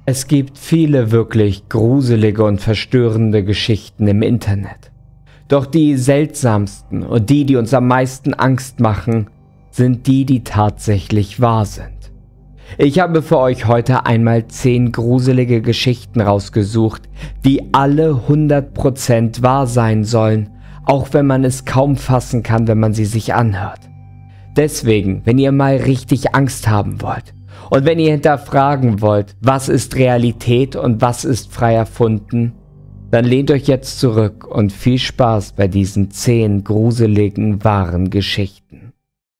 Es gibt viele wirklich gruselige und verstörende Geschichten im Internet. Doch die seltsamsten und die uns am meisten Angst machen, sind die, die tatsächlich wahr sind. Ich habe für euch heute einmal 10 gruselige Geschichten rausgesucht, die alle 100% wahr sein sollen, auch wenn man es kaum fassen kann, wenn man sie sich anhört. Deswegen, wenn ihr mal richtig Angst haben wollt und wenn ihr hinterfragen wollt, was ist Realität und was ist frei erfunden, dann lehnt euch jetzt zurück und viel Spaß bei diesen 10 gruseligen, wahren Geschichten.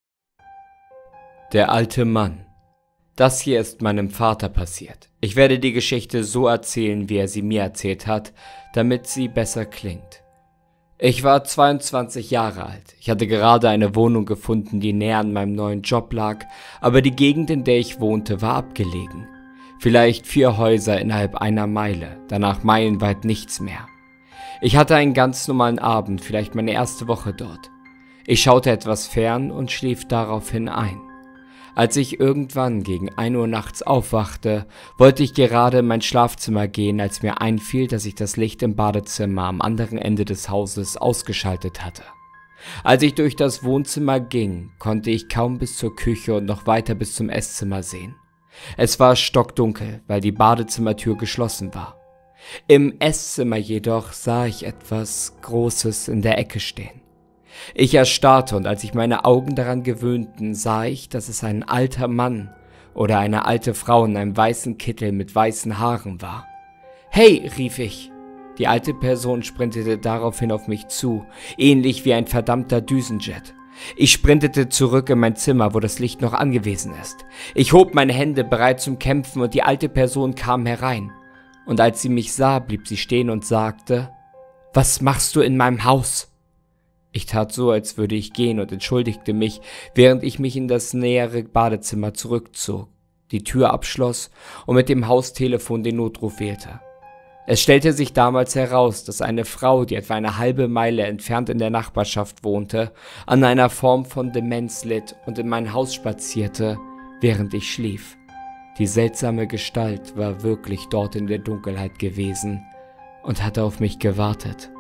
Der alte Mann. Das hier ist meinem Vater passiert. Ich werde die Geschichte so erzählen, wie er sie mir erzählt hat, damit sie besser klingt. Ich war 22 Jahre alt. Ich hatte gerade eine Wohnung gefunden, die näher an meinem neuen Job lag, aber die Gegend, in der ich wohnte, war abgelegen. Vielleicht 4 Häuser innerhalb einer Meile, danach meilenweit nichts mehr. Ich hatte einen ganz normalen Abend, vielleicht meine erste Woche dort. Ich schaute etwas fern und schlief daraufhin ein. Als ich irgendwann gegen 1 Uhr nachts aufwachte, wollte ich gerade in mein Schlafzimmer gehen, als mir einfiel, dass ich das Licht im Badezimmer am anderen Ende des Hauses ausgeschaltet hatte. Als ich durch das Wohnzimmer ging, konnte ich kaum bis zur Küche und noch weiter bis zum Esszimmer sehen. Es war stockdunkel, weil die Badezimmertür geschlossen war. Im Esszimmer jedoch sah ich etwas Großes in der Ecke stehen. Ich erstarrte und als sich meine Augen daran gewöhnten, sah ich, dass es ein alter Mann oder eine alte Frau in einem weißen Kittel mit weißen Haaren war. »Hey«, rief ich. Die alte Person sprintete daraufhin auf mich zu, ähnlich wie ein verdammter Düsenjet. Ich sprintete zurück in mein Zimmer, wo das Licht noch angewiesen ist. Ich hob meine Hände bereit zum Kämpfen und die alte Person kam herein. Und als sie mich sah, blieb sie stehen und sagte, »Was machst du in meinem Haus?« Ich tat so, als würde ich gehen und entschuldigte mich, während ich mich in das nähere Badezimmer zurückzog, die Tür abschloss und mit dem Haustelefon den Notruf wählte. Es stellte sich damals heraus, dass eine Frau, die etwa eine halbe Meile entfernt in der Nachbarschaft wohnte, an einer Form von Demenz litt und in mein Haus spazierte, während ich schlief. Die seltsame Gestalt war wirklich dort in der Dunkelheit gewesen und hatte auf mich gewartet.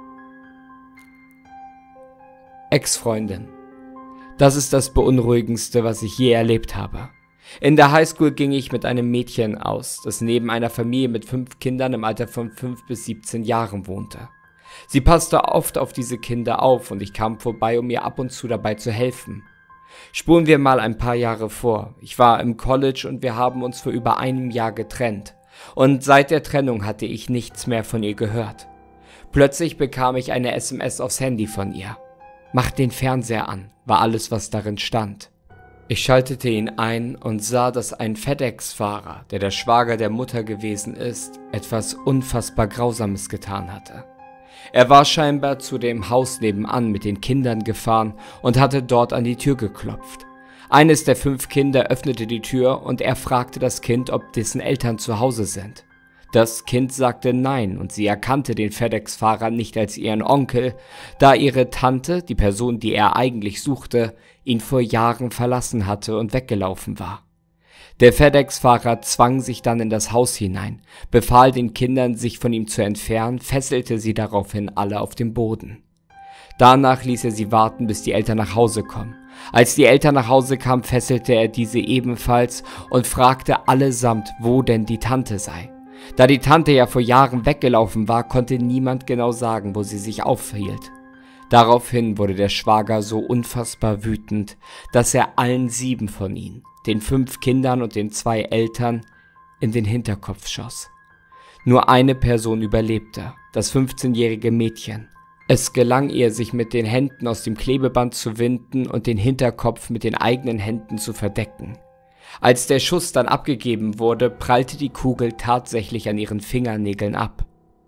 Ex-Freundin. Das ist das Beunruhigendste, was ich je erlebt habe. In der Highschool ging ich mit einem Mädchen aus, das neben einer Familie mit 5 Kindern im Alter von 5 bis 17 Jahren wohnte. Sie passte oft auf diese Kinder auf und ich kam vorbei, um ihr ab und zu dabei zu helfen. Spulen wir mal ein paar Jahre vor. Ich war im College und wir haben uns vor über einem Jahr getrennt. Und seit der Trennung hatte ich nichts mehr von ihr gehört. Plötzlich bekam ich eine SMS aufs Handy von ihr. »Mach den Fernseher an«, war alles, was darin stand. Ich schaltete ihn ein und sah, dass ein FedEx-Fahrer, der Schwager der Mutter gewesen ist, etwas unfassbar Grausames getan hatte. Er war scheinbar zu dem Haus nebenan mit den Kindern gefahren und hatte dort an die Tür geklopft. Eines der 5 Kinder öffnete die Tür und er fragte das Kind, ob dessen Eltern zu Hause sind. Das Kind sagte nein und sie erkannte den FedEx-Fahrer nicht als ihren Onkel, da ihre Tante, die Person, die er eigentlich suchte, ihn vor Jahren verlassen hatte und weggelaufen war. Der FedEx-Fahrer zwang sich dann in das Haus hinein, befahl den Kindern, sich von ihm zu entfernen, fesselte sie daraufhin alle auf dem Boden. Danach ließ er sie warten, bis die Eltern nach Hause kommen. Als die Eltern nach Hause kamen, fesselte er diese ebenfalls und fragte allesamt, wo denn die Tante sei. Da die Tante ja vor Jahren weggelaufen war, konnte niemand genau sagen, wo sie sich aufhielt. Daraufhin wurde der Schwager so unfassbar wütend, dass er allen 7 von ihnen, den 5 Kindern und den 2 Eltern, in den Hinterkopf schoss. Nur eine Person überlebte, das 15-jährige Mädchen. Es gelang ihr, sich mit den Händen aus dem Klebeband zu winden und den Hinterkopf mit den eigenen Händen zu verdecken. Als der Schuss dann abgegeben wurde, prallte die Kugel tatsächlich an ihren Fingernägeln ab.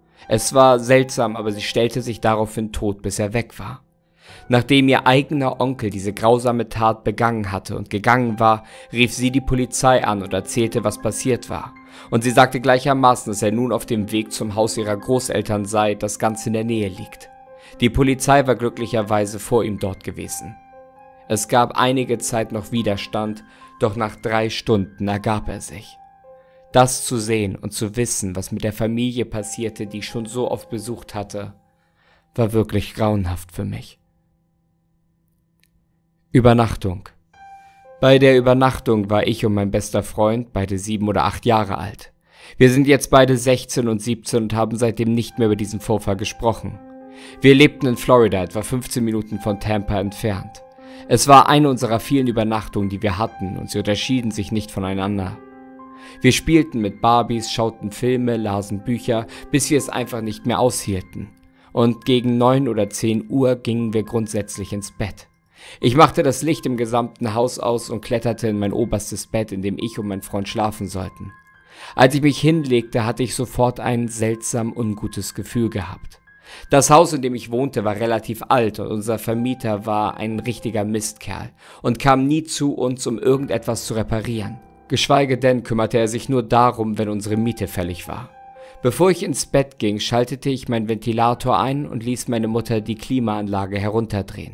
Es war seltsam, aber sie stellte sich daraufhin tot, bis er weg war. Nachdem ihr eigener Onkel diese grausame Tat begangen hatte und gegangen war, rief sie die Polizei an und erzählte, was passiert war. Und sie sagte gleichermaßen, dass er nun auf dem Weg zum Haus ihrer Großeltern sei, das ganz in der Nähe liegt. Die Polizei war glücklicherweise vor ihm dort gewesen. Es gab einige Zeit noch Widerstand, doch nach 3 Stunden ergab er sich. Das zu sehen und zu wissen, was mit der Familie passierte, die ich schon so oft besucht hatte, war wirklich grauenhaft für mich. Übernachtung. Bei der Übernachtung war ich und mein bester Freund, beide 7 oder 8 Jahre alt. Wir sind jetzt beide 16 und 17 und haben seitdem nicht mehr über diesen Vorfall gesprochen. Wir lebten in Florida, etwa 15 Minuten von Tampa entfernt. Es war eine unserer vielen Übernachtungen, die wir hatten, und sie unterschieden sich nicht voneinander. Wir spielten mit Barbies, schauten Filme, lasen Bücher, bis wir es einfach nicht mehr aushielten. Und gegen 9 oder 10 Uhr gingen wir grundsätzlich ins Bett. Ich machte das Licht im gesamten Haus aus und kletterte in mein oberstes Bett, in dem ich und mein Freund schlafen sollten. Als ich mich hinlegte, hatte ich sofort ein seltsam ungutes Gefühl gehabt. Das Haus, in dem ich wohnte, war relativ alt und unser Vermieter war ein richtiger Mistkerl und kam nie zu uns, um irgendetwas zu reparieren. Geschweige denn kümmerte er sich nur darum, wenn unsere Miete fällig war. Bevor ich ins Bett ging, schaltete ich meinen Ventilator ein und ließ meine Mutter die Klimaanlage herunterdrehen.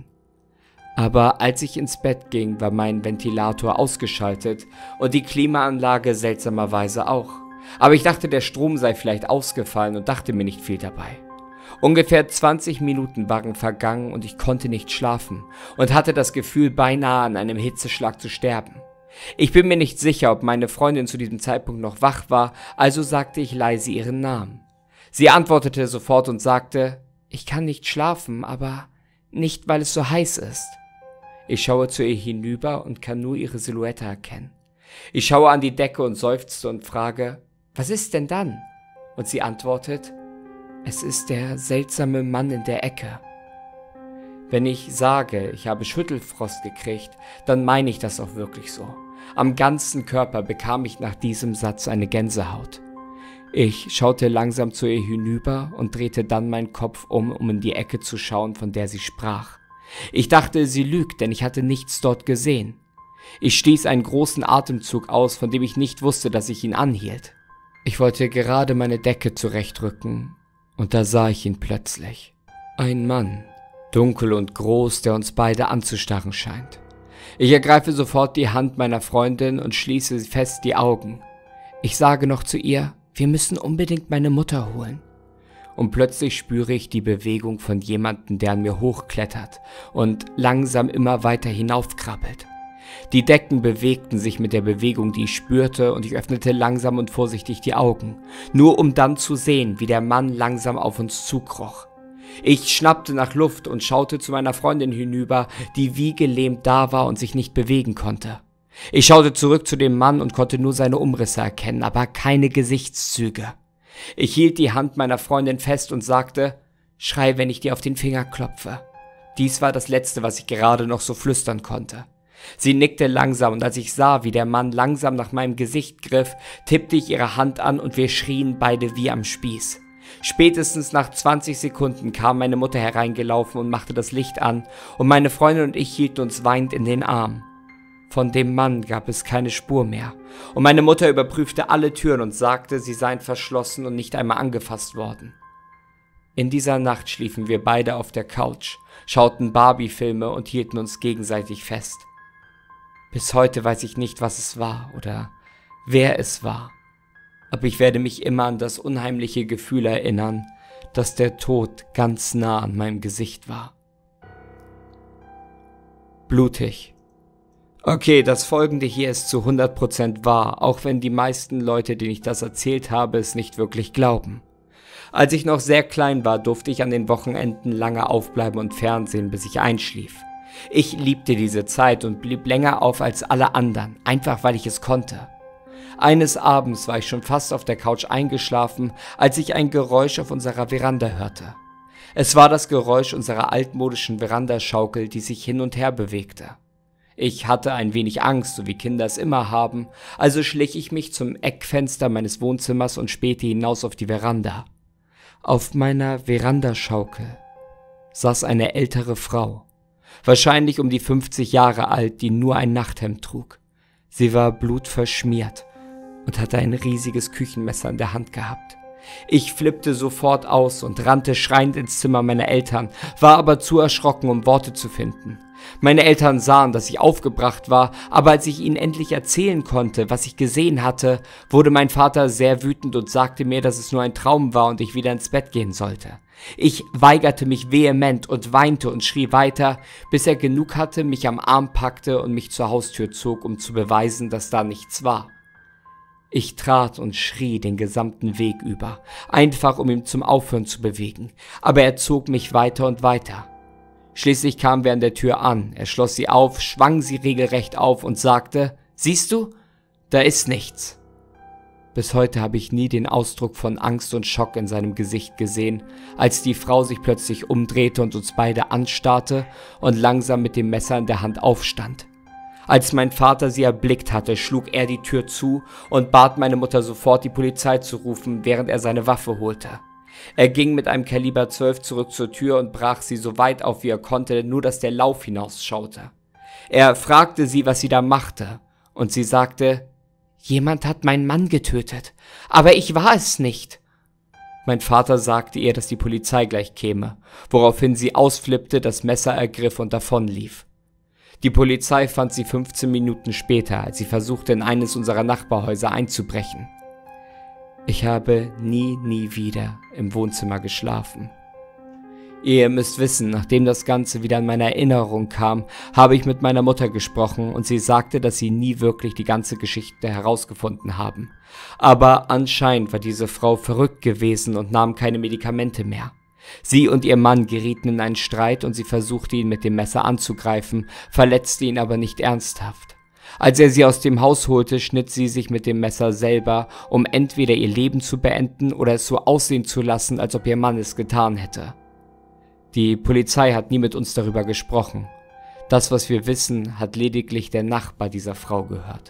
Aber als ich ins Bett ging, war mein Ventilator ausgeschaltet und die Klimaanlage seltsamerweise auch. Aber ich dachte, der Strom sei vielleicht ausgefallen und dachte mir nicht viel dabei. Ungefähr 20 Minuten waren vergangen und ich konnte nicht schlafen und hatte das Gefühl, beinahe an einem Hitzeschlag zu sterben. Ich bin mir nicht sicher, ob meine Freundin zu diesem Zeitpunkt noch wach war, also sagte ich leise ihren Namen. Sie antwortete sofort und sagte, ich kann nicht schlafen, aber nicht, weil es so heiß ist. Ich schaue zu ihr hinüber und kann nur ihre Silhouette erkennen. Ich schaue an die Decke und seufze und frage, was ist denn dann? Und sie antwortet, es ist der seltsame Mann in der Ecke. Wenn ich sage, ich habe Schüttelfrost gekriegt, dann meine ich das auch wirklich so. Am ganzen Körper bekam ich nach diesem Satz eine Gänsehaut. Ich schaute langsam zu ihr hinüber und drehte dann meinen Kopf um in die Ecke zu schauen, von der sie sprach. Ich dachte, sie lügt, denn ich hatte nichts dort gesehen. Ich stieß einen großen Atemzug aus, von dem ich nicht wusste, dass ich ihn anhielt. Ich wollte gerade meine Decke zurechtrücken, und da sah ich ihn plötzlich. Ein Mann, dunkel und groß, der uns beide anzustarren scheint. Ich ergreife sofort die Hand meiner Freundin und schließe fest die Augen. Ich sage noch zu ihr, wir müssen unbedingt meine Mutter holen. Und plötzlich spüre ich die Bewegung von jemandem, der an mir hochklettert und langsam immer weiter hinaufkrabbelt. Die Decken bewegten sich mit der Bewegung, die ich spürte, und ich öffnete langsam und vorsichtig die Augen, nur um dann zu sehen, wie der Mann langsam auf uns zukroch. Ich schnappte nach Luft und schaute zu meiner Freundin hinüber, die wie gelähmt da war und sich nicht bewegen konnte. Ich schaute zurück zu dem Mann und konnte nur seine Umrisse erkennen, aber keine Gesichtszüge. Ich hielt die Hand meiner Freundin fest und sagte, schrei, wenn ich dir auf den Finger klopfe. Dies war das Letzte, was ich gerade noch so flüstern konnte. Sie nickte langsam und als ich sah, wie der Mann langsam nach meinem Gesicht griff, tippte ich ihre Hand an und wir schrien beide wie am Spieß. Spätestens nach 20 Sekunden kam meine Mutter hereingelaufen und machte das Licht an und meine Freundin und ich hielten uns weinend in den Arm. Von dem Mann gab es keine Spur mehr und meine Mutter überprüfte alle Türen und sagte, sie seien verschlossen und nicht einmal angefasst worden. In dieser Nacht schliefen wir beide auf der Couch, schauten Barbie-Filme und hielten uns gegenseitig fest. Bis heute weiß ich nicht, was es war oder wer es war, aber ich werde mich immer an das unheimliche Gefühl erinnern, dass der Tod ganz nah an meinem Gesicht war. Blutig. Okay, das Folgende hier ist zu 100% wahr, auch wenn die meisten Leute, denen ich das erzählt habe, es nicht wirklich glauben. Als ich noch sehr klein war, durfte ich an den Wochenenden lange aufbleiben und Fernsehen, bis ich einschlief. Ich liebte diese Zeit und blieb länger auf als alle anderen, einfach weil ich es konnte. Eines Abends war ich schon fast auf der Couch eingeschlafen, als ich ein Geräusch auf unserer Veranda hörte. Es war das Geräusch unserer altmodischen Verandaschaukel, die sich hin und her bewegte. Ich hatte ein wenig Angst, so wie Kinder es immer haben, also schlich ich mich zum Eckfenster meines Wohnzimmers und spähte hinaus auf die Veranda. Auf meiner Verandaschaukel saß eine ältere Frau, wahrscheinlich um die 50 Jahre alt, die nur ein Nachthemd trug. Sie war blutverschmiert und hatte ein riesiges Küchenmesser in der Hand gehabt. Ich flippte sofort aus und rannte schreiend ins Zimmer meiner Eltern, war aber zu erschrocken, um Worte zu finden. Meine Eltern sahen, dass ich aufgebracht war, aber als ich ihnen endlich erzählen konnte, was ich gesehen hatte, wurde mein Vater sehr wütend und sagte mir, dass es nur ein Traum war und ich wieder ins Bett gehen sollte. Ich weigerte mich vehement und weinte und schrie weiter, bis er genug hatte, mich am Arm packte und mich zur Haustür zog, um zu beweisen, dass da nichts war. Ich trat und schrie den gesamten Weg über, einfach um ihn zum Aufhören zu bewegen, aber er zog mich weiter und weiter. Schließlich kamen wir an der Tür an, er schloss sie auf, schwang sie regelrecht auf und sagte, »Siehst du, da ist nichts.« Bis heute habe ich nie den Ausdruck von Angst und Schock in seinem Gesicht gesehen, als die Frau sich plötzlich umdrehte und uns beide anstarrte und langsam mit dem Messer in der Hand aufstand. Als mein Vater sie erblickt hatte, schlug er die Tür zu und bat meine Mutter sofort, die Polizei zu rufen, während er seine Waffe holte. Er ging mit einem Kaliber 12 zurück zur Tür und brach sie so weit auf, wie er konnte, nur dass der Lauf hinausschaute. Er fragte sie, was sie da machte, und sie sagte, »Jemand hat meinen Mann getötet, aber ich war es nicht.« Mein Vater sagte ihr, dass die Polizei gleich käme, woraufhin sie ausflippte, das Messer ergriff und davonlief. Die Polizei fand sie 15 Minuten später, als sie versuchte, in eines unserer Nachbarhäuser einzubrechen. Ich habe nie wieder im Wohnzimmer geschlafen. Ihr müsst wissen, nachdem das Ganze wieder in meine Erinnerung kam, habe ich mit meiner Mutter gesprochen und sie sagte, dass sie nie wirklich die ganze Geschichte herausgefunden haben. Aber anscheinend war diese Frau verrückt gewesen und nahm keine Medikamente mehr. Sie und ihr Mann gerieten in einen Streit und sie versuchte ihn mit dem Messer anzugreifen, verletzte ihn aber nicht ernsthaft. Als er sie aus dem Haus holte, schnitt sie sich mit dem Messer selber, um entweder ihr Leben zu beenden oder es so aussehen zu lassen, als ob ihr Mann es getan hätte. Die Polizei hat nie mit uns darüber gesprochen. Das, was wir wissen, hat lediglich der Nachbar dieser Frau gehört.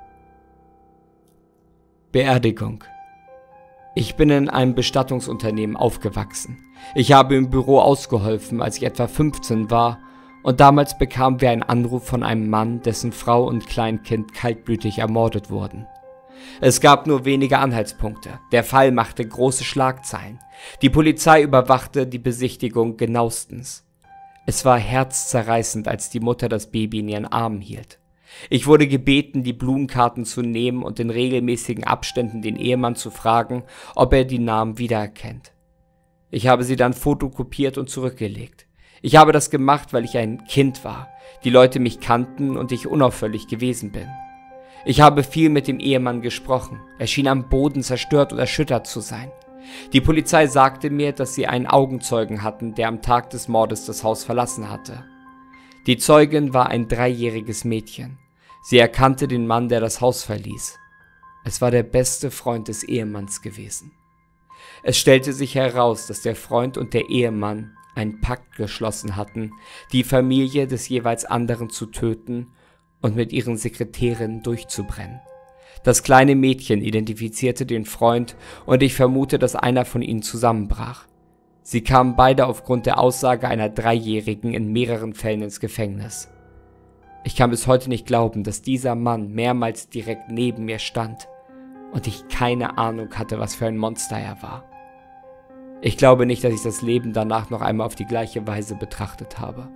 Beerdigung. Ich bin in einem Bestattungsunternehmen aufgewachsen. Ich habe im Büro ausgeholfen, als ich etwa 15 war, und damals bekamen wir einen Anruf von einem Mann, dessen Frau und Kleinkind kaltblütig ermordet wurden. Es gab nur wenige Anhaltspunkte. Der Fall machte große Schlagzeilen. Die Polizei überwachte die Besichtigung genauestens. Es war herzzerreißend, als die Mutter das Baby in ihren Armen hielt. Ich wurde gebeten, die Blumenkarten zu nehmen und in regelmäßigen Abständen den Ehemann zu fragen, ob er die Namen wiedererkennt. Ich habe sie dann fotokopiert und zurückgelegt. Ich habe das gemacht, weil ich ein Kind war, die Leute mich kannten und ich unauffällig gewesen bin. Ich habe viel mit dem Ehemann gesprochen. Er schien am Boden zerstört und erschüttert zu sein. Die Polizei sagte mir, dass sie einen Augenzeugen hatten, der am Tag des Mordes das Haus verlassen hatte. Die Zeugin war ein 3-jähriges Mädchen. Sie erkannte den Mann, der das Haus verließ. Es war der beste Freund des Ehemanns gewesen. Es stellte sich heraus, dass der Freund und der Ehemann einen Pakt geschlossen hatten, die Familie des jeweils anderen zu töten und mit ihren Sekretärinnen durchzubrennen. Das kleine Mädchen identifizierte den Freund und ich vermute, dass einer von ihnen zusammenbrach. Sie kamen beide aufgrund der Aussage einer 3-Jährigen in mehreren Fällen ins Gefängnis. Ich kann bis heute nicht glauben, dass dieser Mann mehrmals direkt neben mir stand und ich keine Ahnung hatte, was für ein Monster er war. Ich glaube nicht, dass ich das Leben danach noch einmal auf die gleiche Weise betrachtet habe.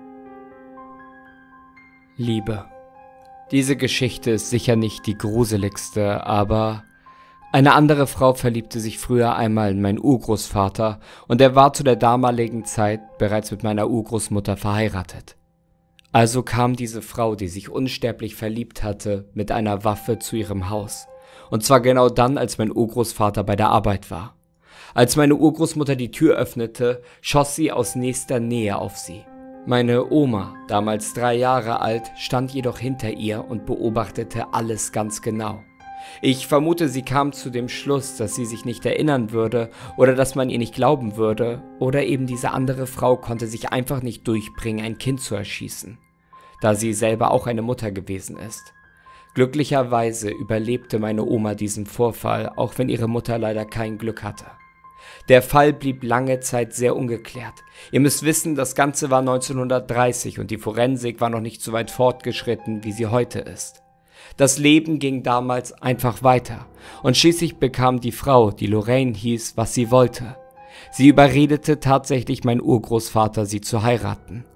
Liebe. Diese Geschichte ist sicher nicht die gruseligste, aber eine andere Frau verliebte sich früher einmal in meinen Urgroßvater und er war zu der damaligen Zeit bereits mit meiner Urgroßmutter verheiratet. Also kam diese Frau, die sich unsterblich verliebt hatte, mit einer Waffe zu ihrem Haus. Und zwar genau dann, als mein Urgroßvater bei der Arbeit war. Als meine Urgroßmutter die Tür öffnete, schoss sie aus nächster Nähe auf sie. Meine Oma, damals 3 Jahre alt, stand jedoch hinter ihr und beobachtete alles ganz genau. Ich vermute, sie kam zu dem Schluss, dass sie sich nicht erinnern würde oder dass man ihr nicht glauben würde, oder eben diese andere Frau konnte sich einfach nicht durchbringen, ein Kind zu erschießen, da sie selber auch eine Mutter gewesen ist. Glücklicherweise überlebte meine Oma diesen Vorfall, auch wenn ihre Mutter leider kein Glück hatte. Der Fall blieb lange Zeit sehr ungeklärt. Ihr müsst wissen, das Ganze war 1930 und die Forensik war noch nicht so weit fortgeschritten, wie sie heute ist. Das Leben ging damals einfach weiter und schließlich bekam die Frau, die Lorraine hieß, was sie wollte. Sie überredete tatsächlich meinen Urgroßvater, sie zu heiraten.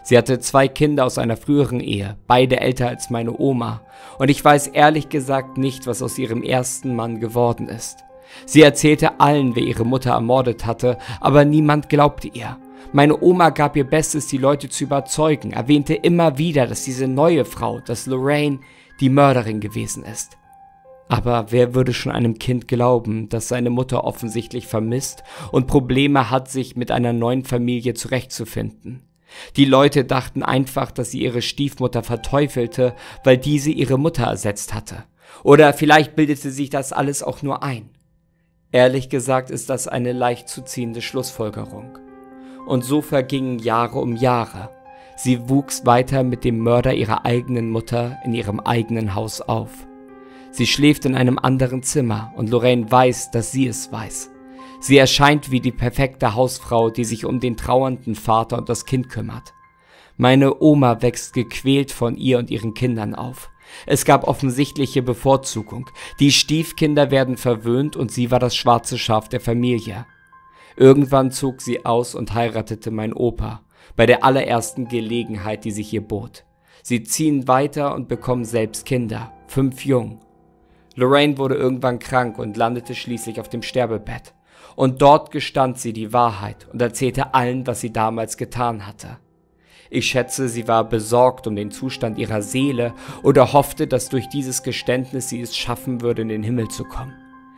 Sie hatte 2 Kinder aus einer früheren Ehe, beide älter als meine Oma, und ich weiß ehrlich gesagt nicht, was aus ihrem ersten Mann geworden ist. Sie erzählte allen, wer ihre Mutter ermordet hatte, aber niemand glaubte ihr. Meine Oma gab ihr Bestes, die Leute zu überzeugen, erwähnte immer wieder, dass diese neue Frau, dass Lorraine, die Mörderin gewesen ist. Aber wer würde schon einem Kind glauben, das seine Mutter offensichtlich vermisst und Probleme hat, sich mit einer neuen Familie zurechtzufinden? Die Leute dachten einfach, dass sie ihre Stiefmutter verteufelte, weil diese ihre Mutter ersetzt hatte. Oder vielleicht bildete sich das alles auch nur ein. Ehrlich gesagt ist das eine leicht zu ziehende Schlussfolgerung. Und so vergingen Jahre um Jahre. Sie wuchs weiter mit dem Mörder ihrer eigenen Mutter in ihrem eigenen Haus auf. Sie schläft in einem anderen Zimmer und Lorraine weiß, dass sie es weiß. Sie erscheint wie die perfekte Hausfrau, die sich um den trauernden Vater und das Kind kümmert. Meine Oma wächst gequält von ihr und ihren Kindern auf. Es gab offensichtliche Bevorzugung. Die Stiefkinder werden verwöhnt und sie war das schwarze Schaf der Familie. Irgendwann zog sie aus und heiratete mein Opa, bei der allerersten Gelegenheit, die sich ihr bot. Sie ziehen weiter und bekommen selbst Kinder, 5 Jungen. Lorraine wurde irgendwann krank und landete schließlich auf dem Sterbebett. Und dort gestand sie die Wahrheit und erzählte allen, was sie damals getan hatte. Ich schätze, sie war besorgt um den Zustand ihrer Seele oder hoffte, dass durch dieses Geständnis sie es schaffen würde, in den Himmel zu kommen.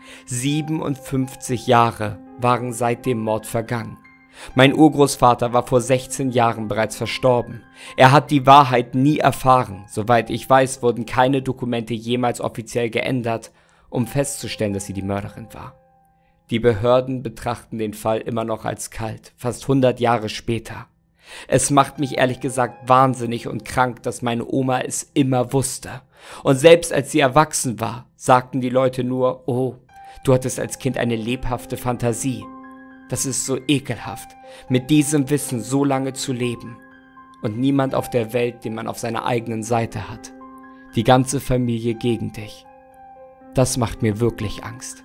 57 Jahre waren seit dem Mord vergangen. Mein Urgroßvater war vor 16 Jahren bereits verstorben. Er hat die Wahrheit nie erfahren. Soweit ich weiß, wurden keine Dokumente jemals offiziell geändert, um festzustellen, dass sie die Mörderin war. Die Behörden betrachten den Fall immer noch als kalt, fast 100 Jahre später. Es macht mich ehrlich gesagt wahnsinnig und krank, dass meine Oma es immer wusste. Und selbst als sie erwachsen war, sagten die Leute nur, oh, du hattest als Kind eine lebhafte Fantasie. Das ist so ekelhaft, mit diesem Wissen so lange zu leben. Und niemand auf der Welt, den man auf seiner eigenen Seite hat. Die ganze Familie gegen dich. Das macht mir wirklich Angst.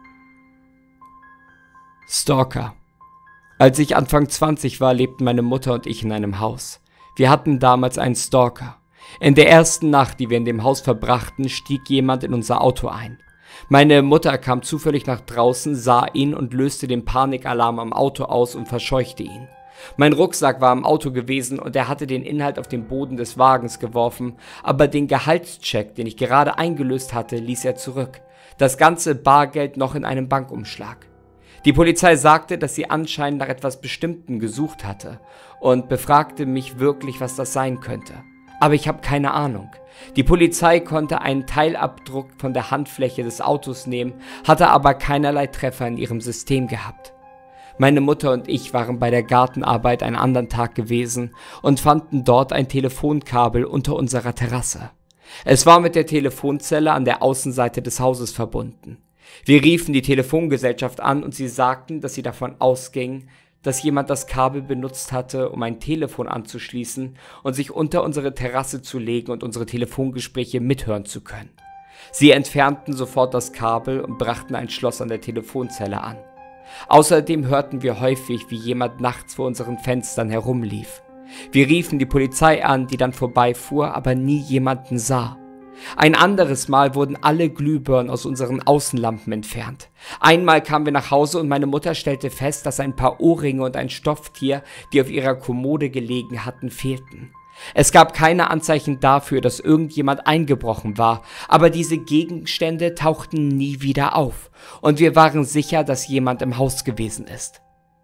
Stalker. Als ich Anfang 20 war, lebten meine Mutter und ich in einem Haus. Wir hatten damals einen Stalker. In der ersten Nacht, die wir in dem Haus verbrachten, stieg jemand in unser Auto ein. Meine Mutter kam zufällig nach draußen, sah ihn und löste den Panikalarm am Auto aus und verscheuchte ihn. Mein Rucksack war im Auto gewesen und er hatte den Inhalt auf den Boden des Wagens geworfen, aber den Gehaltscheck, den ich gerade eingelöst hatte, ließ er zurück. Das ganze Bargeld noch in einem Bankumschlag. Die Polizei sagte, dass sie anscheinend nach etwas Bestimmtem gesucht hatte und befragte mich wirklich, was das sein könnte. Aber ich habe keine Ahnung. Die Polizei konnte einen Teilabdruck von der Handfläche des Autos nehmen, hatte aber keinerlei Treffer in ihrem System gehabt. Meine Mutter und ich waren bei der Gartenarbeit einen anderen Tag gewesen und fanden dort ein Telefonkabel unter unserer Terrasse. Es war mit der Telefonzelle an der Außenseite des Hauses verbunden. Wir riefen die Telefongesellschaft an und sie sagten, dass sie davon ausgingen, dass jemand das Kabel benutzt hatte, um ein Telefon anzuschließen und sich unter unsere Terrasse zu legen und unsere Telefongespräche mithören zu können. Sie entfernten sofort das Kabel und brachten ein Schloss an der Telefonzelle an. Außerdem hörten wir häufig, wie jemand nachts vor unseren Fenstern herumlief. Wir riefen die Polizei an, die dann vorbeifuhr, aber nie jemanden sah. Ein anderes Mal wurden alle Glühbirnen aus unseren Außenlampen entfernt. Einmal kamen wir nach Hause und meine Mutter stellte fest, dass ein paar Ohrringe und ein Stofftier, die auf ihrer Kommode gelegen hatten, fehlten. Es gab keine Anzeichen dafür, dass irgendjemand eingebrochen war, aber diese Gegenstände tauchten nie wieder auf und wir waren sicher, dass jemand im Haus gewesen ist.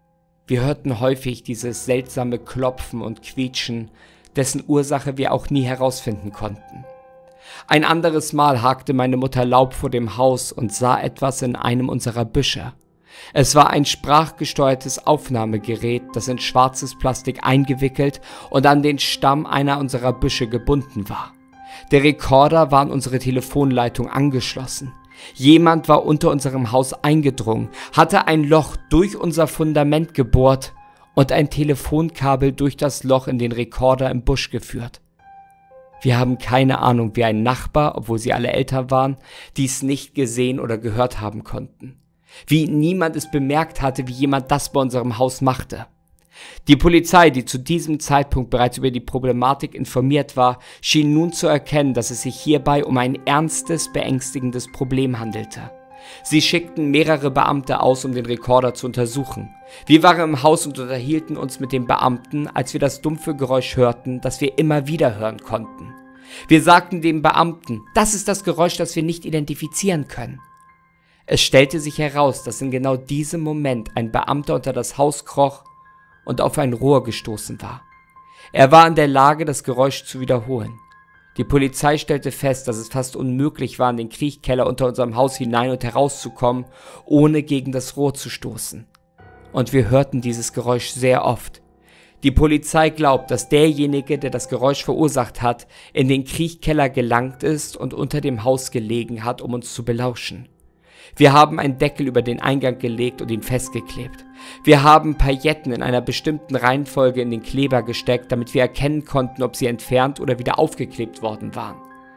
Wir hörten häufig dieses seltsame Klopfen und Quietschen, dessen Ursache wir auch nie herausfinden konnten. Ein anderes Mal hakte meine Mutter Laub vor dem Haus und sah etwas in einem unserer Büsche. Es war ein sprachgesteuertes Aufnahmegerät, das in schwarzes Plastik eingewickelt und an den Stamm einer unserer Büsche gebunden war. Der Rekorder war an unsere Telefonleitung angeschlossen. Jemand war unter unserem Haus eingedrungen, hatte ein Loch durch unser Fundament gebohrt und ein Telefonkabel durch das Loch in den Rekorder im Busch geführt. Wir haben keine Ahnung, wie ein Nachbar, obwohl sie alle älter waren, dies nicht gesehen oder gehört haben konnten. Wie niemand es bemerkt hatte, wie jemand das bei unserem Haus machte. Die Polizei, die zu diesem Zeitpunkt bereits über die Problematik informiert war, schien nun zu erkennen, dass es sich hierbei um ein ernstes, beängstigendes Problem handelte. Sie schickten mehrere Beamte aus, um den Rekorder zu untersuchen. Wir waren im Haus und unterhielten uns mit den Beamten, als wir das dumpfe Geräusch hörten, das wir immer wieder hören konnten. Wir sagten dem Beamten, das ist das Geräusch, das wir nicht identifizieren können. Es stellte sich heraus, dass in genau diesem Moment ein Beamter unter das Haus kroch und auf ein Rohr gestoßen war. Er war in der Lage, das Geräusch zu wiederholen. Die Polizei stellte fest, dass es fast unmöglich war, in den Kriechkeller unter unserem Haus hinein und herauszukommen, ohne gegen das Rohr zu stoßen. Und wir hörten dieses Geräusch sehr oft. Die Polizei glaubt, dass derjenige, der das Geräusch verursacht hat, in den Kriechkeller gelangt ist und unter dem Haus gelegen hat, um uns zu belauschen. Wir haben einen Deckel über den Eingang gelegt und ihn festgeklebt. Wir haben Pailletten in einer bestimmten Reihenfolge in den Kleber gesteckt, damit wir erkennen konnten, ob sie entfernt oder wieder aufgeklebt worden waren.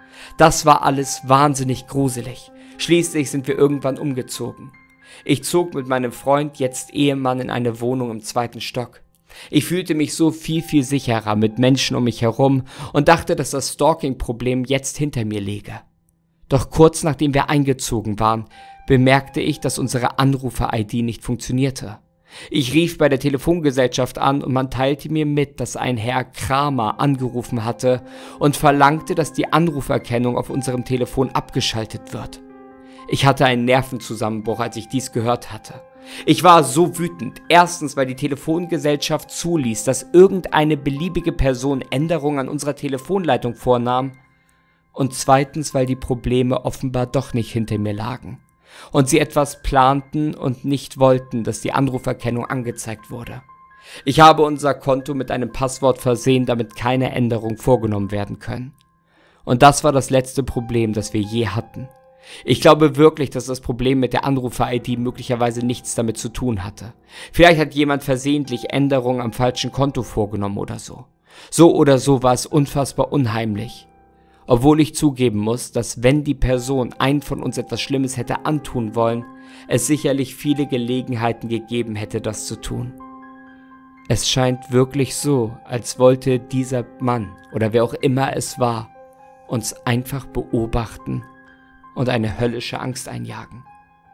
Das war alles wahnsinnig gruselig. Schließlich sind wir irgendwann umgezogen. Ich zog mit meinem Freund, jetzt Ehemann, in eine Wohnung im 2. Stock. Ich fühlte mich so viel sicherer mit Menschen um mich herum und dachte, dass das Stalking-Problem jetzt hinter mir läge. Doch kurz nachdem wir eingezogen waren, bemerkte ich, dass unsere Anrufer-ID nicht funktionierte. Ich rief bei der Telefongesellschaft an und man teilte mir mit, dass ein Herr Kramer angerufen hatte und verlangte, dass die Anruferkennung auf unserem Telefon abgeschaltet wird. Ich hatte einen Nervenzusammenbruch, als ich dies gehört hatte. Ich war so wütend, erstens, weil die Telefongesellschaft zuließ, dass irgendeine beliebige Person Änderungen an unserer Telefonleitung vornahm, und zweitens, weil die Probleme offenbar doch nicht hinter mir lagen und sie etwas planten und nicht wollten, dass die Anruferkennung angezeigt wurde. Ich habe unser Konto mit einem Passwort versehen, damit keine Änderungen vorgenommen werden können. Und das war das letzte Problem, das wir je hatten. Ich glaube wirklich, dass das Problem mit der Anrufer-ID möglicherweise nichts damit zu tun hatte. Vielleicht hat jemand versehentlich Änderungen am falschen Konto vorgenommen oder so. So oder so war es unfassbar unheimlich. Obwohl ich zugeben muss, dass wenn die Person einen von uns etwas Schlimmes hätte antun wollen, es sicherlich viele Gelegenheiten gegeben hätte, das zu tun. Es scheint wirklich so, als wollte dieser Mann oder wer auch immer es war, uns einfach beobachten und eine höllische Angst einjagen.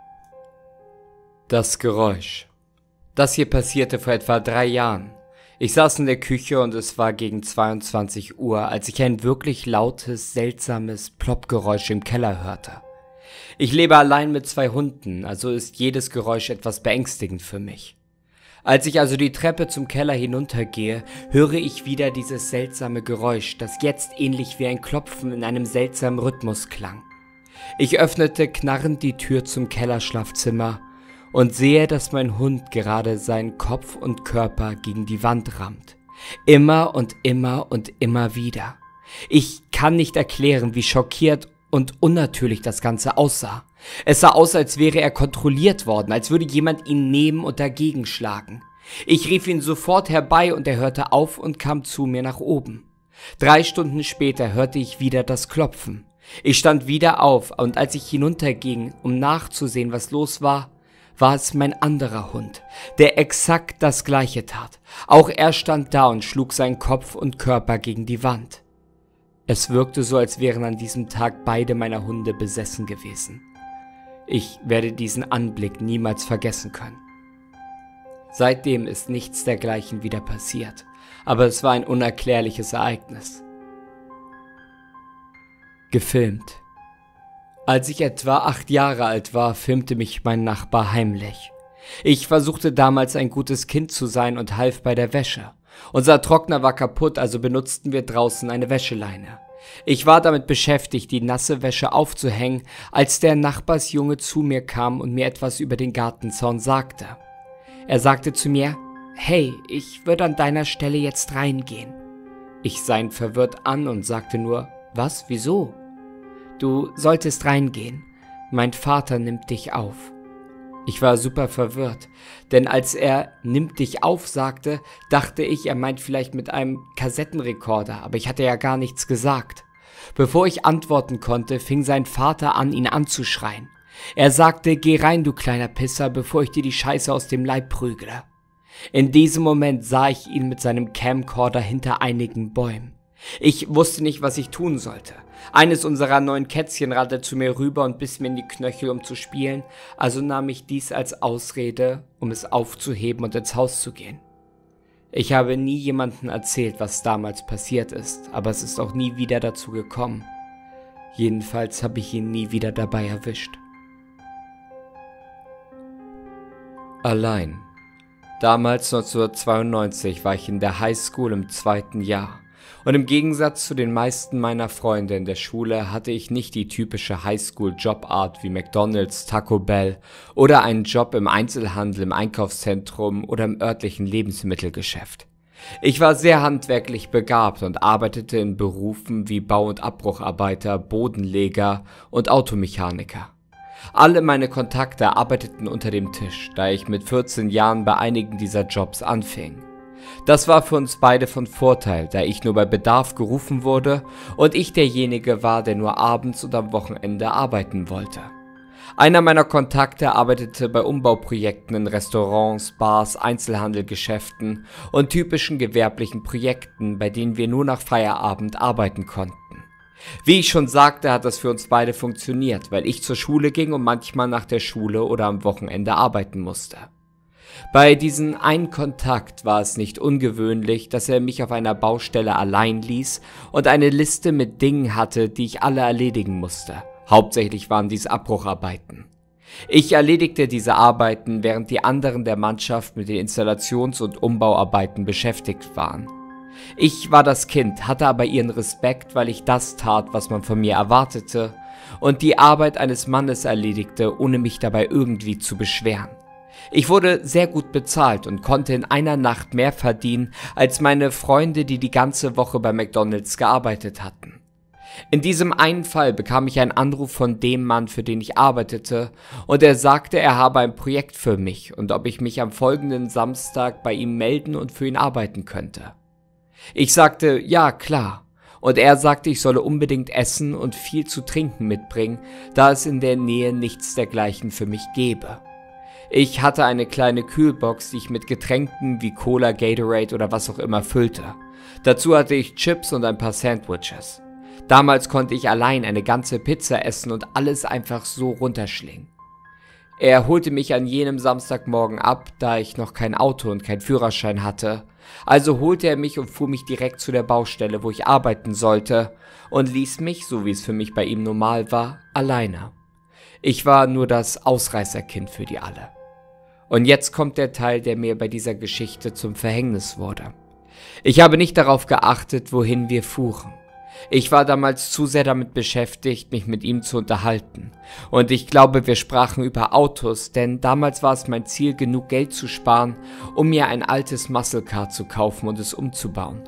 Das Geräusch. Das hier passierte vor etwa 3 Jahren. Ich saß in der Küche und es war gegen 22 Uhr, als ich ein wirklich lautes, seltsames Ploppgeräusch im Keller hörte. Ich lebe allein mit 2 Hunden, also ist jedes Geräusch etwas beängstigend für mich. Als ich also die Treppe zum Keller hinuntergehe, höre ich wieder dieses seltsame Geräusch, das jetzt ähnlich wie ein Klopfen in einem seltsamen Rhythmus klang. Ich öffnete knarrend die Tür zum Kellerschlafzimmer und sehe, dass mein Hund gerade seinen Kopf und Körper gegen die Wand rammt. Immer und immer und immer wieder. Ich kann nicht erklären, wie schockiert und unnatürlich das Ganze aussah. Es sah aus, als wäre er kontrolliert worden, als würde jemand ihn nehmen und dagegen schlagen. Ich rief ihn sofort herbei und er hörte auf und kam zu mir nach oben. 3 Stunden später hörte ich wieder das Klopfen. Ich stand wieder auf und als ich hinunterging, um nachzusehen, was los war, war es mein anderer Hund, der exakt das Gleiche tat. Auch er stand da und schlug seinen Kopf und Körper gegen die Wand. Es wirkte so, als wären an diesem Tag beide meiner Hunde besessen gewesen. Ich werde diesen Anblick niemals vergessen können. Seitdem ist nichts dergleichen wieder passiert, aber es war ein unerklärliches Ereignis. Gefilmt. Als ich etwa 8 Jahre alt war, filmte mich mein Nachbar heimlich. Ich versuchte damals ein gutes Kind zu sein und half bei der Wäsche. Unser Trockner war kaputt, also benutzten wir draußen eine Wäscheleine. Ich war damit beschäftigt, die nasse Wäsche aufzuhängen, als der Nachbarsjunge zu mir kam und mir etwas über den Gartenzaun sagte. Er sagte zu mir, »Hey, ich würde an deiner Stelle jetzt reingehen.« Ich sah ihn verwirrt an und sagte nur, »Was, wieso?« »Du solltest reingehen. Mein Vater nimmt dich auf.« Ich war super verwirrt, denn als er »nimmt dich auf« sagte, dachte ich, er meint vielleicht mit einem Kassettenrekorder, aber ich hatte ja gar nichts gesagt. Bevor ich antworten konnte, fing sein Vater an, ihn anzuschreien. Er sagte, »Geh rein, du kleiner Pisser, bevor ich dir die Scheiße aus dem Leib prügle.« In diesem Moment sah ich ihn mit seinem Camcorder hinter einigen Bäumen. Ich wusste nicht, was ich tun sollte. Eines unserer 9 Kätzchen rannte zu mir rüber und biss mir in die Knöchel, um zu spielen, also nahm ich dies als Ausrede, um es aufzuheben und ins Haus zu gehen. Ich habe nie jemandem erzählt, was damals passiert ist, aber es ist auch nie wieder dazu gekommen. Jedenfalls habe ich ihn nie wieder dabei erwischt. Allein. Damals 1992 war ich in der Highschool im 2. Jahr. Und im Gegensatz zu den meisten meiner Freunde in der Schule hatte ich nicht die typische Highschool-Jobart wie McDonald's, Taco Bell oder einen Job im Einzelhandel, im Einkaufszentrum oder im örtlichen Lebensmittelgeschäft. Ich war sehr handwerklich begabt und arbeitete in Berufen wie Bau- und Abbrucharbeiter, Bodenleger und Automechaniker. Alle meine Kontakte arbeiteten unter dem Tisch, da ich mit 14 Jahren bei einigen dieser Jobs anfing. Das war für uns beide von Vorteil, da ich nur bei Bedarf gerufen wurde und ich derjenige war, der nur abends und am Wochenende arbeiten wollte. Einer meiner Kontakte arbeitete bei Umbauprojekten in Restaurants, Bars, Einzelhandelgeschäften und typischen gewerblichen Projekten, bei denen wir nur nach Feierabend arbeiten konnten. Wie ich schon sagte, hat das für uns beide funktioniert, weil ich zur Schule ging und manchmal nach der Schule oder am Wochenende arbeiten musste. Bei diesem einen Kontakt war es nicht ungewöhnlich, dass er mich auf einer Baustelle allein ließ und eine Liste mit Dingen hatte, die ich alle erledigen musste. Hauptsächlich waren dies Abbrucharbeiten. Ich erledigte diese Arbeiten, während die anderen der Mannschaft mit den Installations- und Umbauarbeiten beschäftigt waren. Ich war das Kind, hatte aber ihren Respekt, weil ich das tat, was man von mir erwartete und die Arbeit eines Mannes erledigte, ohne mich dabei irgendwie zu beschweren. Ich wurde sehr gut bezahlt und konnte in einer Nacht mehr verdienen als meine Freunde, die die ganze Woche bei McDonald's gearbeitet hatten. In diesem einen Fall bekam ich einen Anruf von dem Mann, für den ich arbeitete, und er sagte, er habe ein Projekt für mich und ob ich mich am folgenden Samstag bei ihm melden und für ihn arbeiten könnte. Ich sagte, ja, klar. Und er sagte, ich solle unbedingt essen und viel zu trinken mitbringen, da es in der Nähe nichts dergleichen für mich gäbe. Ich hatte eine kleine Kühlbox, die ich mit Getränken wie Cola, Gatorade oder was auch immer füllte. Dazu hatte ich Chips und ein paar Sandwiches. Damals konnte ich allein eine ganze Pizza essen und alles einfach so runterschlingen. Er holte mich an jenem Samstagmorgen ab, da ich noch kein Auto und keinen Führerschein hatte. Also holte er mich und fuhr mich direkt zu der Baustelle, wo ich arbeiten sollte, und ließ mich, so wie es für mich bei ihm normal war, alleine. Ich war nur das Ausreißerkind für die alle. Und jetzt kommt der Teil, der mir bei dieser Geschichte zum Verhängnis wurde. Ich habe nicht darauf geachtet, wohin wir fuhren. Ich war damals zu sehr damit beschäftigt, mich mit ihm zu unterhalten. Und ich glaube, wir sprachen über Autos, denn damals war es mein Ziel, genug Geld zu sparen, um mir ein altes Muscle Car zu kaufen und es umzubauen.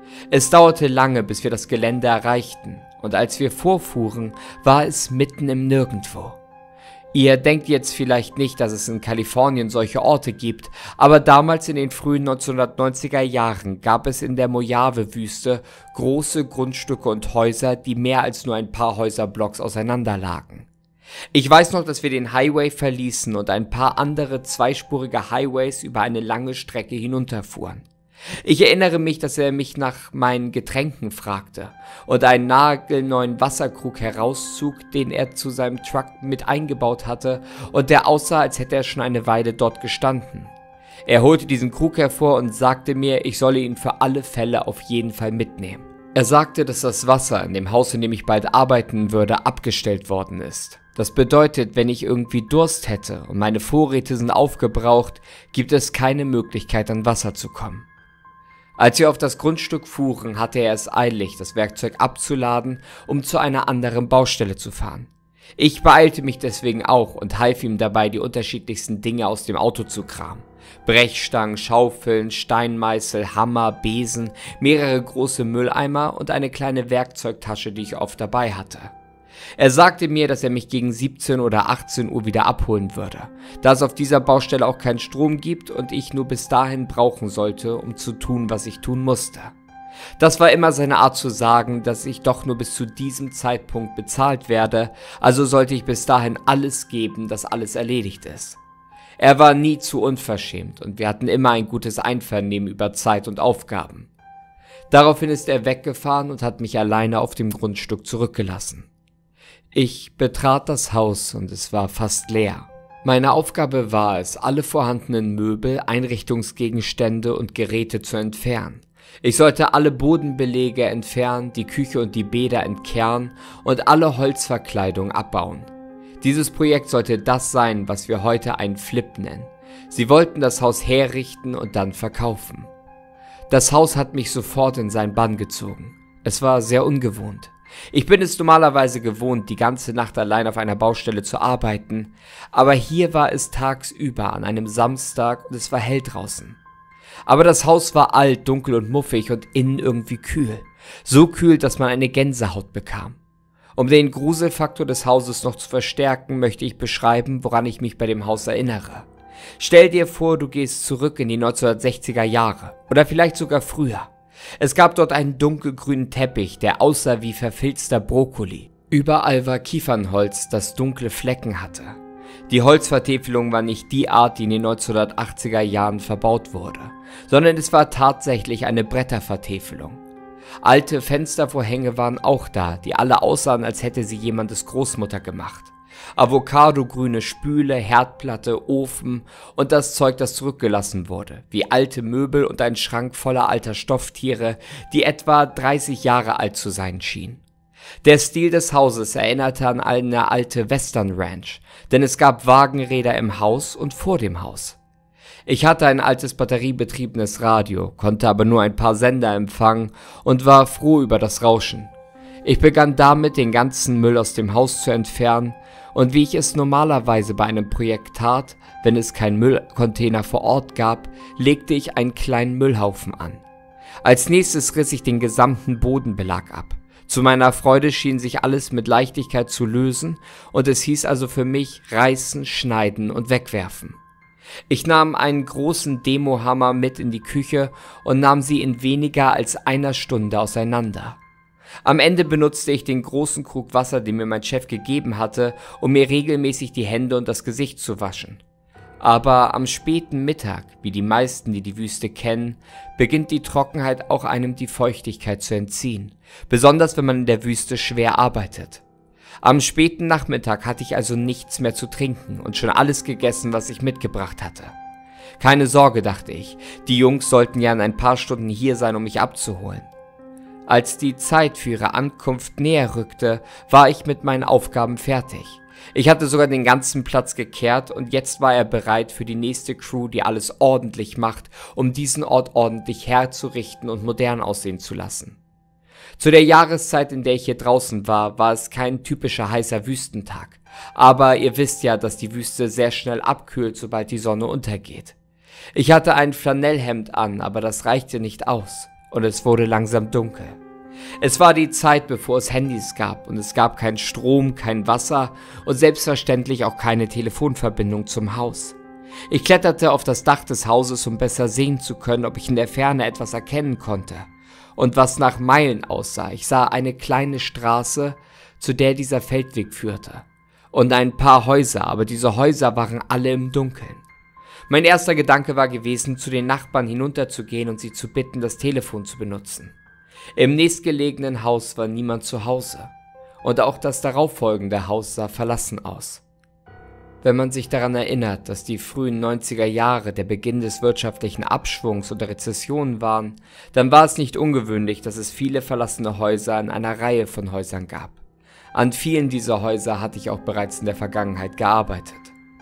Es dauerte lange, bis wir das Gelände erreichten. Und als wir vorfuhren, war es mitten im Nirgendwo. Ihr denkt jetzt vielleicht nicht, dass es in Kalifornien solche Orte gibt, aber damals in den frühen 1990er Jahren gab es in der Mojave-Wüste große Grundstücke und Häuser, die mehr als nur ein paar Häuserblocks auseinander lagen. Ich weiß noch, dass wir den Highway verließen und ein paar andere zweispurige Highways über eine lange Strecke hinunterfuhren. Ich erinnere mich, dass er mich nach meinen Getränken fragte und einen nagelneuen Wasserkrug herauszog, den er zu seinem Truck mit eingebaut hatte und der aussah, als hätte er schon eine Weile dort gestanden. Er holte diesen Krug hervor und sagte mir, ich solle ihn für alle Fälle auf jeden Fall mitnehmen. Er sagte, dass das Wasser in dem Haus, in dem ich bald arbeiten würde, abgestellt worden ist. Das bedeutet, wenn ich irgendwie Durst hätte und meine Vorräte sind aufgebraucht, gibt es keine Möglichkeit, an Wasser zu kommen. Als wir auf das Grundstück fuhren, hatte er es eilig, das Werkzeug abzuladen, um zu einer anderen Baustelle zu fahren. Ich beeilte mich deswegen auch und half ihm dabei, die unterschiedlichsten Dinge aus dem Auto zu kramen. Brechstangen, Schaufeln, Steinmeißel, Hammer, Besen, mehrere große Mülleimer und eine kleine Werkzeugtasche, die ich oft dabei hatte. Er sagte mir, dass er mich gegen 17 oder 18 Uhr wieder abholen würde, da es auf dieser Baustelle auch keinen Strom gibt und ich nur bis dahin brauchen sollte, um zu tun, was ich tun musste. Das war immer seine Art zu sagen, dass ich doch nur bis zu diesem Zeitpunkt bezahlt werde, also sollte ich bis dahin alles geben, dass alles erledigt ist. Er war nie zu unverschämt und wir hatten immer ein gutes Einvernehmen über Zeit und Aufgaben. Daraufhin ist er weggefahren und hat mich alleine auf dem Grundstück zurückgelassen. Ich betrat das Haus und es war fast leer. Meine Aufgabe war es, alle vorhandenen Möbel, Einrichtungsgegenstände und Geräte zu entfernen. Ich sollte alle Bodenbelege entfernen, die Küche und die Bäder entkernen und alle Holzverkleidung abbauen. Dieses Projekt sollte das sein, was wir heute einen Flip nennen. Sie wollten das Haus herrichten und dann verkaufen. Das Haus hat mich sofort in seinen Bann gezogen. Es war sehr ungewohnt. Ich bin es normalerweise gewohnt, die ganze Nacht allein auf einer Baustelle zu arbeiten, aber hier war es tagsüber an einem Samstag und es war hell draußen. Aber das Haus war alt, dunkel und muffig und innen irgendwie kühl. So kühl, dass man eine Gänsehaut bekam. Um den Gruselfaktor des Hauses noch zu verstärken, möchte ich beschreiben, woran ich mich bei dem Haus erinnere. Stell dir vor, du gehst zurück in die 1960er Jahre oder vielleicht sogar früher. Es gab dort einen dunkelgrünen Teppich, der aussah wie verfilzter Brokkoli. Überall war Kiefernholz, das dunkle Flecken hatte. Die Holzvertäfelung war nicht die Art, die in den 1980er Jahren verbaut wurde, sondern es war tatsächlich eine Brettervertäfelung. Alte Fenstervorhänge waren auch da, die alle aussahen, als hätte sie jemandes Großmutter gemacht. Avocadogrüne Spüle, Herdplatte, Ofen und das Zeug, das zurückgelassen wurde, wie alte Möbel und ein Schrank voller alter Stofftiere, die etwa 30 Jahre alt zu sein schienen. Der Stil des Hauses erinnerte an eine alte Western Ranch, denn es gab Wagenräder im Haus und vor dem Haus. Ich hatte ein altes batteriebetriebenes Radio, konnte aber nur ein paar Sender empfangen und war froh über das Rauschen. Ich begann damit, den ganzen Müll aus dem Haus zu entfernen und wie ich es normalerweise bei einem Projekt tat, wenn es keinen Müllcontainer vor Ort gab, legte ich einen kleinen Müllhaufen an. Als nächstes riss ich den gesamten Bodenbelag ab. Zu meiner Freude schien sich alles mit Leichtigkeit zu lösen und es hieß also für mich reißen, schneiden und wegwerfen. Ich nahm einen großen Demohammer mit in die Küche und nahm sie in weniger als einer Stunde auseinander. Am Ende benutzte ich den großen Krug Wasser, den mir mein Chef gegeben hatte, um mir regelmäßig die Hände und das Gesicht zu waschen. Aber am späten Mittag, wie die meisten, die die Wüste kennen, beginnt die Trockenheit auch einem die Feuchtigkeit zu entziehen, besonders wenn man in der Wüste schwer arbeitet. Am späten Nachmittag hatte ich also nichts mehr zu trinken und schon alles gegessen, was ich mitgebracht hatte. Keine Sorge, dachte ich, die Jungs sollten ja in ein paar Stunden hier sein, um mich abzuholen. Als die Zeit für ihre Ankunft näher rückte, war ich mit meinen Aufgaben fertig. Ich hatte sogar den ganzen Platz gekehrt und jetzt war er bereit für die nächste Crew, die alles ordentlich macht, um diesen Ort ordentlich herzurichten und modern aussehen zu lassen. Zu der Jahreszeit, in der ich hier draußen war, war es kein typischer heißer Wüstentag. Aber ihr wisst ja, dass die Wüste sehr schnell abkühlt, sobald die Sonne untergeht. Ich hatte ein Flanellhemd an, aber das reichte nicht aus. Und es wurde langsam dunkel. Es war die Zeit, bevor es Handys gab und es gab keinen Strom, kein Wasser und selbstverständlich auch keine Telefonverbindung zum Haus. Ich kletterte auf das Dach des Hauses, um besser sehen zu können, ob ich in der Ferne etwas erkennen konnte. Und was nach Meilen aussah, ich sah eine kleine Straße, zu der dieser Feldweg führte. Und ein paar Häuser, aber diese Häuser waren alle im Dunkeln. Mein erster Gedanke war gewesen, zu den Nachbarn hinunterzugehen und sie zu bitten, das Telefon zu benutzen. Im nächstgelegenen Haus war niemand zu Hause und auch das darauffolgende Haus sah verlassen aus. Wenn man sich daran erinnert, dass die frühen 90er Jahre der Beginn des wirtschaftlichen Abschwungs oder Rezession waren, dann war es nicht ungewöhnlich, dass es viele verlassene Häuser in einer Reihe von Häusern gab. An vielen dieser Häuser hatte ich auch bereits in der Vergangenheit gearbeitet.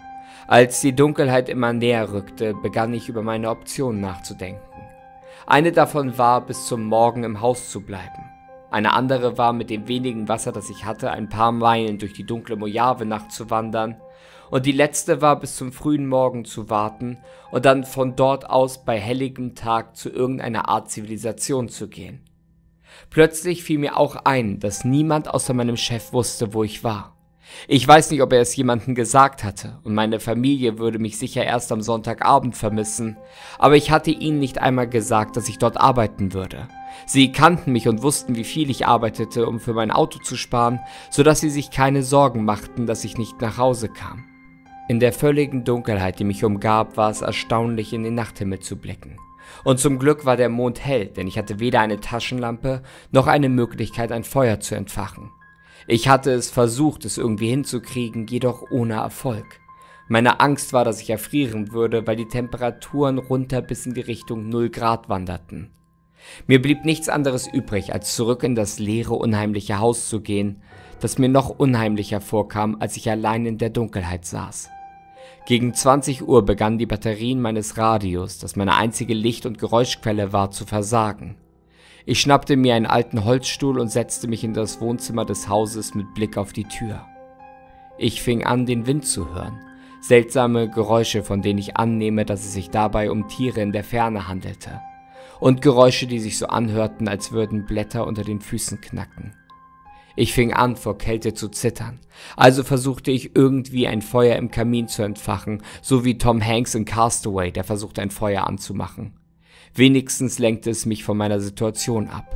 Als die Dunkelheit immer näher rückte, begann ich über meine Optionen nachzudenken. Eine davon war, bis zum Morgen im Haus zu bleiben. Eine andere war, mit dem wenigen Wasser, das ich hatte, ein paar Meilen durch die dunkle Mojave-Nacht zu wandern. Und die letzte war, bis zum frühen Morgen zu warten und dann von dort aus bei helligem Tag zu irgendeiner Art Zivilisation zu gehen. Plötzlich fiel mir auch ein, dass niemand außer meinem Chef wusste, wo ich war. Ich weiß nicht, ob er es jemandem gesagt hatte und meine Familie würde mich sicher erst am Sonntagabend vermissen, aber ich hatte ihnen nicht einmal gesagt, dass ich dort arbeiten würde. Sie kannten mich und wussten, wie viel ich arbeitete, um für mein Auto zu sparen, sodass sie sich keine Sorgen machten, dass ich nicht nach Hause kam. In der völligen Dunkelheit, die mich umgab, war es erstaunlich, in den Nachthimmel zu blicken. Und zum Glück war der Mond hell, denn ich hatte weder eine Taschenlampe noch eine Möglichkeit, ein Feuer zu entfachen. Ich hatte es versucht, es irgendwie hinzukriegen, jedoch ohne Erfolg. Meine Angst war, dass ich erfrieren würde, weil die Temperaturen runter bis in die Richtung 0 Grad wanderten. Mir blieb nichts anderes übrig, als zurück in das leere, unheimliche Haus zu gehen, das mir noch unheimlicher vorkam, als ich allein in der Dunkelheit saß. Gegen 20 Uhr begannen die Batterien meines Radios, das meine einzige Licht- und Geräuschquelle war, zu versagen. Ich schnappte mir einen alten Holzstuhl und setzte mich in das Wohnzimmer des Hauses mit Blick auf die Tür. Ich fing an, den Wind zu hören, seltsame Geräusche, von denen ich annehme, dass es sich dabei um Tiere in der Ferne handelte, und Geräusche, die sich so anhörten, als würden Blätter unter den Füßen knacken. Ich fing an, vor Kälte zu zittern, also versuchte ich irgendwie ein Feuer im Kamin zu entfachen, so wie Tom Hanks in Castaway, der versucht, ein Feuer anzumachen. Wenigstens lenkte es mich von meiner Situation ab.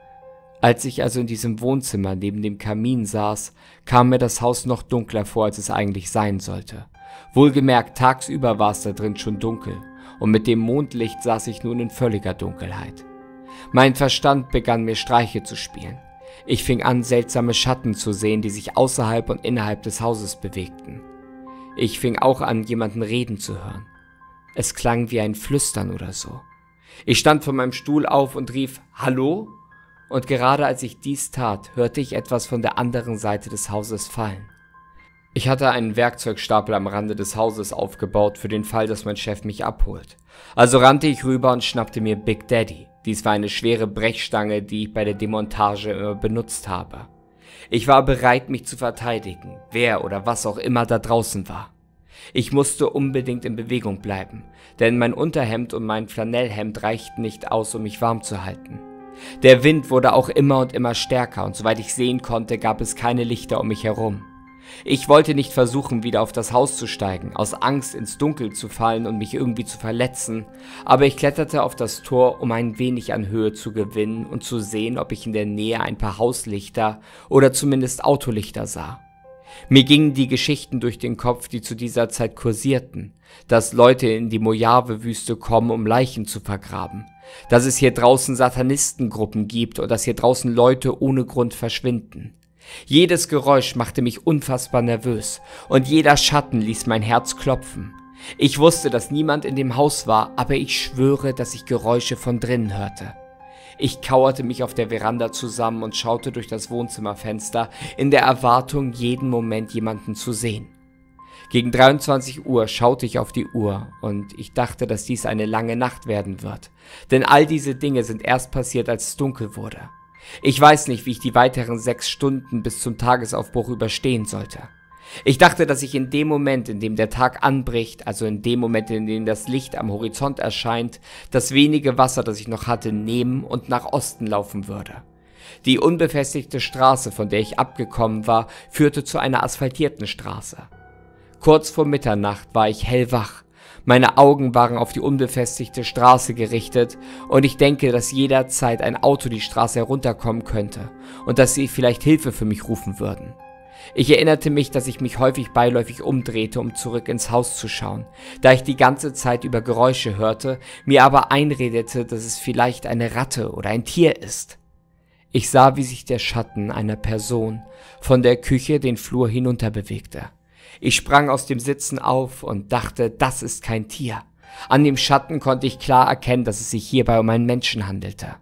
Als ich also in diesem Wohnzimmer neben dem Kamin saß, kam mir das Haus noch dunkler vor, als es eigentlich sein sollte. Wohlgemerkt, tagsüber war es da drin schon dunkel, und mit dem Mondlicht saß ich nun in völliger Dunkelheit. Mein Verstand begann mir Streiche zu spielen. Ich fing an, seltsame Schatten zu sehen, die sich außerhalb und innerhalb des Hauses bewegten. Ich fing auch an, jemanden reden zu hören. Es klang wie ein Flüstern oder so. Ich stand von meinem Stuhl auf und rief »Hallo?« und gerade als ich dies tat, hörte ich etwas von der anderen Seite des Hauses fallen. Ich hatte einen Werkzeugstapel am Rande des Hauses aufgebaut für den Fall, dass mein Chef mich abholt. Also rannte ich rüber und schnappte mir Big Daddy. Dies war eine schwere Brechstange, die ich bei der Demontage immer benutzt habe. Ich war bereit, mich zu verteidigen, wer oder was auch immer da draußen war. Ich musste unbedingt in Bewegung bleiben, denn mein Unterhemd und mein Flanellhemd reichten nicht aus, um mich warm zu halten. Der Wind wurde auch immer und immer stärker und soweit ich sehen konnte, gab es keine Lichter um mich herum. Ich wollte nicht versuchen, wieder auf das Haus zu steigen, aus Angst ins Dunkel zu fallen und mich irgendwie zu verletzen, aber ich kletterte auf das Tor, um ein wenig an Höhe zu gewinnen und zu sehen, ob ich in der Nähe ein paar Hauslichter oder zumindest Autolichter sah. Mir gingen die Geschichten durch den Kopf, die zu dieser Zeit kursierten, dass Leute in die Mojave-Wüste kommen, um Leichen zu vergraben, dass es hier draußen Satanistengruppen gibt und dass hier draußen Leute ohne Grund verschwinden. Jedes Geräusch machte mich unfassbar nervös und jeder Schatten ließ mein Herz klopfen. Ich wusste, dass niemand in dem Haus war, aber ich schwöre, dass ich Geräusche von drinnen hörte. Ich kauerte mich auf der Veranda zusammen und schaute durch das Wohnzimmerfenster, in der Erwartung, jeden Moment jemanden zu sehen. Gegen 23 Uhr schaute ich auf die Uhr und ich dachte, dass dies eine lange Nacht werden wird, denn all diese Dinge sind erst passiert, als es dunkel wurde. Ich weiß nicht, wie ich die weiteren 6 Stunden bis zum Tagesaufbruch überstehen sollte. Ich dachte, dass ich in dem Moment, in dem der Tag anbricht, also in dem Moment, in dem das Licht am Horizont erscheint, das wenige Wasser, das ich noch hatte, nehmen und nach Osten laufen würde. Die unbefestigte Straße, von der ich abgekommen war, führte zu einer asphaltierten Straße. Kurz vor Mitternacht war ich hellwach. Meine Augen waren auf die unbefestigte Straße gerichtet und ich denke, dass jederzeit ein Auto die Straße herunterkommen könnte und dass sie vielleicht Hilfe für mich rufen würden. Ich erinnerte mich, dass ich mich häufig beiläufig umdrehte, um zurück ins Haus zu schauen, da ich die ganze Zeit über Geräusche hörte, mir aber einredete, dass es vielleicht eine Ratte oder ein Tier ist. Ich sah, wie sich der Schatten einer Person von der Küche den Flur hinunter bewegte. Ich sprang aus dem Sitzen auf und dachte, das ist kein Tier. An dem Schatten konnte ich klar erkennen, dass es sich hierbei um einen Menschen handelte.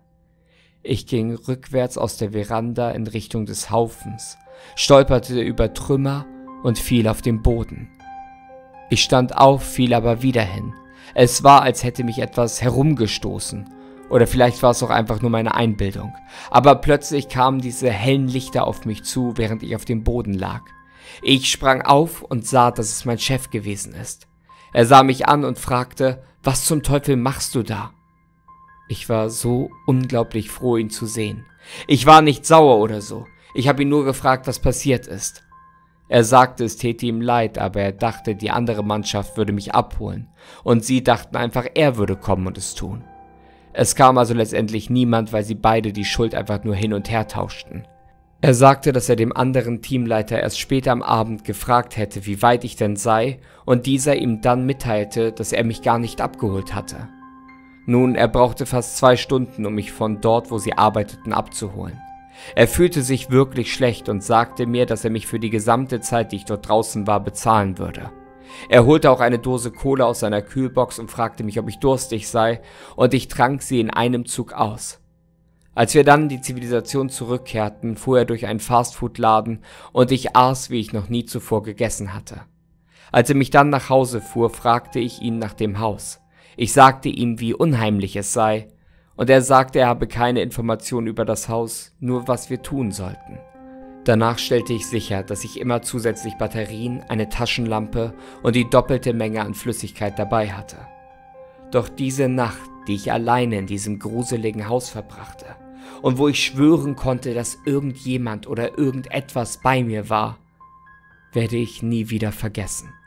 Ich ging rückwärts aus der Veranda in Richtung des Haufens, stolperte über Trümmer und fiel auf den Boden. Ich stand auf, fiel aber wieder hin. Es war, als hätte mich etwas herumgestoßen. Oder vielleicht war es auch einfach nur meine Einbildung. Aber plötzlich kamen diese hellen Lichter auf mich zu, während ich auf dem Boden lag. Ich sprang auf und sah, dass es mein Chef gewesen ist. Er sah mich an und fragte, was zum Teufel machst du da? Ich war so unglaublich froh, ihn zu sehen. Ich war nicht sauer oder so. Ich habe ihn nur gefragt, was passiert ist. Er sagte, es täte ihm leid, aber er dachte, die andere Mannschaft würde mich abholen. Und sie dachten einfach, er würde kommen und es tun. Es kam also letztendlich niemand, weil sie beide die Schuld einfach nur hin und her tauschten. Er sagte, dass er dem anderen Teamleiter erst später am Abend gefragt hätte, wie weit ich denn sei, und dieser ihm dann mitteilte, dass er mich gar nicht abgeholt hatte. Nun, er brauchte fast 2 Stunden, um mich von dort, wo sie arbeiteten, abzuholen. Er fühlte sich wirklich schlecht und sagte mir, dass er mich für die gesamte Zeit, die ich dort draußen war, bezahlen würde. Er holte auch eine Dose Cola aus seiner Kühlbox und fragte mich, ob ich durstig sei, und ich trank sie in einem Zug aus. Als wir dann in die Zivilisation zurückkehrten, fuhr er durch einen Fastfood-Laden und ich aß, wie ich noch nie zuvor gegessen hatte. Als er mich dann nach Hause fuhr, fragte ich ihn nach dem Haus. Ich sagte ihm, wie unheimlich es sei, und er sagte, er habe keine Informationen über das Haus, nur was wir tun sollten. Danach stellte ich sicher, dass ich immer zusätzlich Batterien, eine Taschenlampe und die doppelte Menge an Flüssigkeit dabei hatte. Doch diese Nacht, die ich alleine in diesem gruseligen Haus verbrachte und wo ich schwören konnte, dass irgendjemand oder irgendetwas bei mir war, werde ich nie wieder vergessen.